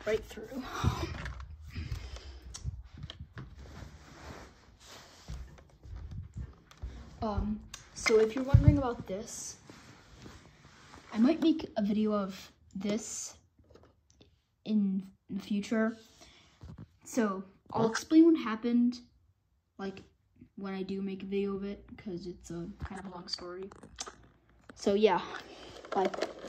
right through. So if you're wondering about this, I might make a video of this in the future. So I'll explain what happened, like, when I do make a video of it, because it's a kind of a long story. So yeah, bye.